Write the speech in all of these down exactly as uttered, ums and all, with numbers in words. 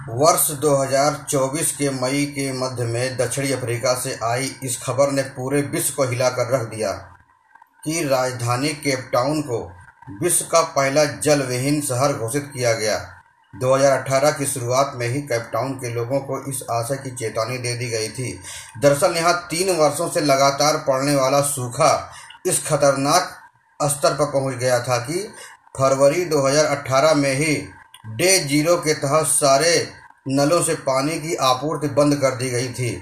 वर्ष दो हज़ार चौबीस के मई के मध्य में दक्षिणी अफ्रीका से आई इस खबर ने पूरे विश्व को हिलाकर रख दिया कि राजधानी केप टाउन को विश्व का पहला जल विहीन शहर घोषित किया गया। दो हज़ार अठारह की शुरुआत में ही केप टाउन के लोगों को इस आशय की चेतावनी दे दी गई थी। दरअसल यहाँ तीन वर्षों से लगातार पड़ने वाला सूखा इस खतरनाक स्तर पर पहुँच गया था कि फरवरी दो हज़ार अठारह में ही डे जीरो के तहत सारे नलों से पानी की आपूर्ति बंद कर दी गई थी।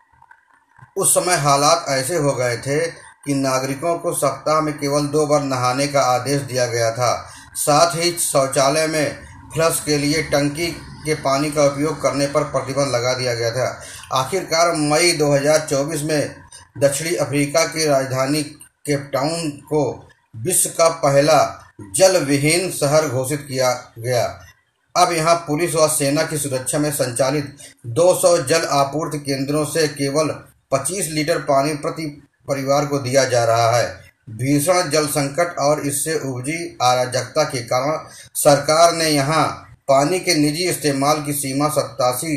उस समय हालात ऐसे हो गए थे कि नागरिकों को सप्ताह में केवल दो बार नहाने का आदेश दिया गया था। साथ ही शौचालय में फ्लश के लिए टंकी के पानी का उपयोग करने पर प्रतिबंध लगा दिया गया था। आखिरकार मई दो हज़ार चौबीस में दक्षिणी अफ्रीका की राजधानी केप टाउन को विश्व का पहला जल विहीन शहर घोषित किया गया। अब यहाँ पुलिस व सेना की सुरक्षा में संचालित दो सौ जल आपूर्ति केंद्रों से केवल पच्चीस लीटर पानी प्रति परिवार को दिया जा रहा है। भीषण जल संकट और इससे उपजी अराजकता के कारण सरकार ने यहाँ पानी के निजी इस्तेमाल की सीमा सत्तासी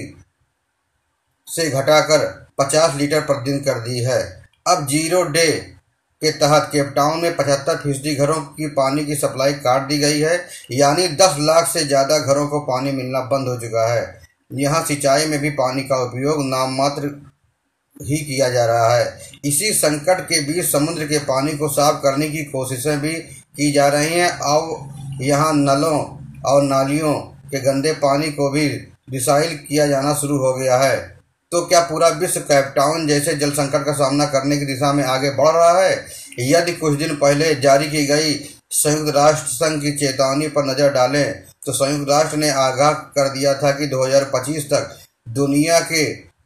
से घटाकर पचास लीटर प्रतिदिन कर दी है। अब जीरो डे के तहत केप टाउन में पचहत्तर फीसदी घरों की पानी की सप्लाई काट दी गई है, यानी दस लाख से ज़्यादा घरों को पानी मिलना बंद हो चुका है। यहाँ सिंचाई में भी पानी का उपयोग नाममात्र ही किया जा रहा है। इसी संकट के बीच समुद्र के पानी को साफ करने की कोशिशें भी की जा रही हैं। अब यहाँ नलों और नालियों के गंदे पानी को भी रिसाइल किया जाना शुरू हो गया है। तो क्या पूरा विश्व केप टाउन जैसे जल संकट का सामना करने की दिशा में आगे बढ़ रहा है? यदि कुछ दिन पहले जारी की गई संयुक्त राष्ट्र संघ की चेतावनी पर नजर डालें तो संयुक्त राष्ट्र ने आगाह कर दिया था कि दो हज़ार पच्चीस तक दुनिया के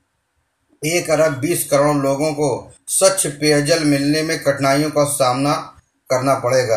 एक अरब बीस करोड़ लोगों को स्वच्छ पेयजल मिलने में कठिनाइयों का सामना करना पड़ेगा।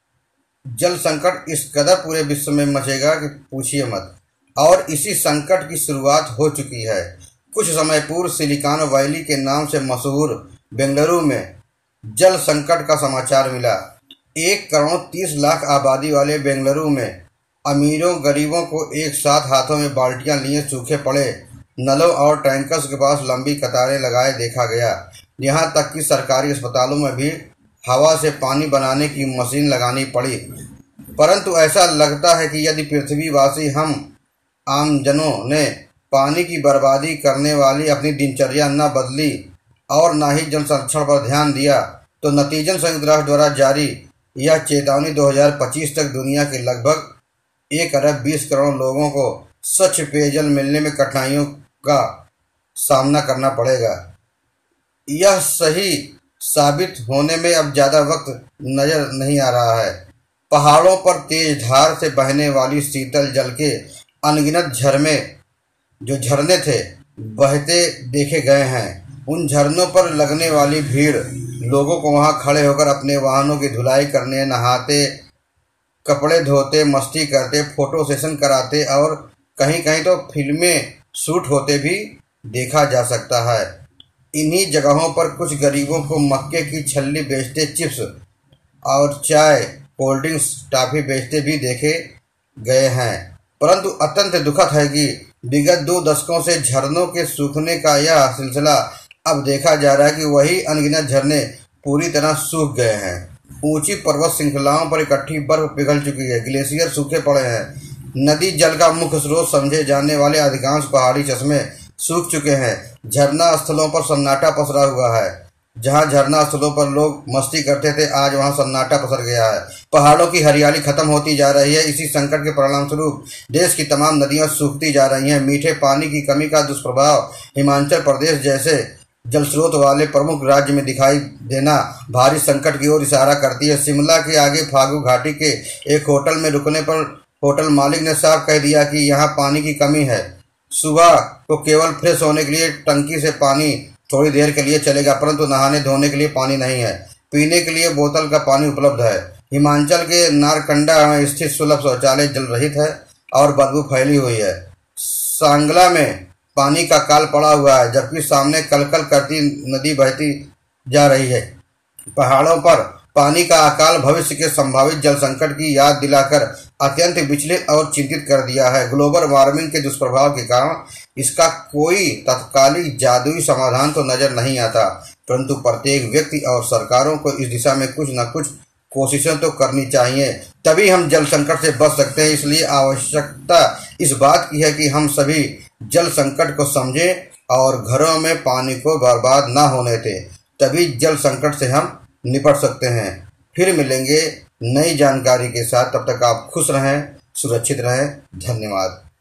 जल संकट इस कदर पूरे विश्व में मचेगा कि पूछिए मत। और इसी संकट की शुरुआत हो चुकी है। कुछ समय पूर्व सिलिकॉन वैली के नाम से मशहूर बेंगलुरु में जल संकट का समाचार मिला। एक करोड़ तीस लाख आबादी वाले बेंगलुरु में अमीरों गरीबों को एक साथ हाथों में बाल्टियां लिए सूखे पड़े नलों और टैंकर्स के पास लंबी कतारें लगाए देखा गया। यहाँ तक कि सरकारी अस्पतालों में भी हवा से पानी बनाने की मशीन लगानी पड़ी। परंतु ऐसा लगता है कि यदि पृथ्वीवासी हम आमजनों ने पानी की बर्बादी करने वाली अपनी दिनचर्या न बदली और न ही जल संरक्षण पर ध्यान दिया तो नतीजन संयुक्त राष्ट्र द्वारा जारी यह चेतावनी दो हज़ार पच्चीस तक दुनिया के लगभग एक अरब बीस करोड़ लोगों को स्वच्छ पेयजल मिलने में कठिनाइयों का सामना करना पड़ेगा। यह सही साबित होने में अब ज़्यादा वक्त नजर नहीं आ रहा है। पहाड़ों पर तेज धार से बहने वाली शीतल जल के अनगिनत झरने जो झरने थे बहते देखे गए हैं। उन झरनों पर लगने वाली भीड़ लोगों को वहां खड़े होकर अपने वाहनों की धुलाई करने, नहाते, कपड़े धोते, मस्ती करते, फोटो सेशन कराते और कहीं कहीं तो फिल्में शूट होते भी देखा जा सकता है। इन्हीं जगहों पर कुछ गरीबों को मक्के की छल्ली बेचते, चिप्स और चाय, कोल्ड ड्रिंक्स, टॉफी बेचते भी देखे गए हैं। परंतु अत्यंत दुखद है कि विगत दो दशकों से झरनों के सूखने का यह सिलसिला अब देखा जा रहा है कि वही अनगिनत झरने पूरी तरह सूख गए हैं। ऊंची पर्वत श्रृंखलाओं पर इकट्ठी बर्फ पिघल चुकी है, ग्लेशियर सूखे पड़े हैं। नदी जल का मुख्य स्रोत समझे जाने वाले अधिकांश पहाड़ी चश्मे सूख चुके हैं। झरना स्थलों पर सन्नाटा पसरा हुआ है। जहां झरना स्थलों पर लोग मस्ती करते थे, आज वहां सन्नाटा पसर गया है। पहाड़ों की हरियाली खत्म होती जा रही है। इसी संकट के परिणाम स्वरूप देश की तमाम नदियां सूखती जा रही हैं। मीठे पानी की कमी का दुष्प्रभाव हिमाचल प्रदेश जैसे जल स्रोत वाले प्रमुख राज्य में दिखाई देना भारी संकट की ओर इशारा करती है। शिमला के आगे फागू घाटी के एक होटल में रुकने पर होटल मालिक ने साफ कह दिया कि यहाँ पानी की कमी है। सुबह को केवल फ्रेश होने के लिए टंकी से पानी थोड़ी देर के लिए चलेगा, परंतु नहाने धोने के लिए पानी नहीं है। पीने के लिए बोतल का पानी उपलब्ध है। हिमाचल के नारकंडा में स्थित सुलभ शौचालय जल रहित है और बदबू फैली हुई है। सांगला में पानी का काल पड़ा हुआ है, जबकि सामने कलकल करती नदी बहती जा रही है। पहाड़ों पर पानी का अकाल भविष्य के संभावित जल संकट की याद दिलाकर अत्यंत विचलित और चिंतित कर दिया है। ग्लोबल वार्मिंग के दुष्प्रभाव के कारण इसका कोई तत्कालिक जादुई समाधान तो नजर नहीं आता, परंतु प्रत्येक व्यक्ति और सरकारों को इस दिशा में कुछ न कुछ कोशिशें तो करनी चाहिए, तभी हम जल संकट से बच सकते हैं। इसलिए आवश्यकता इस बात की है कि हम सभी जल संकट को समझें और घरों में पानी को बर्बाद ना होने दें, तभी जल संकट से हम निपट सकते हैं। फिर मिलेंगे नई जानकारी के साथ, तब तक आप खुश रहें, सुरक्षित रहें। धन्यवाद।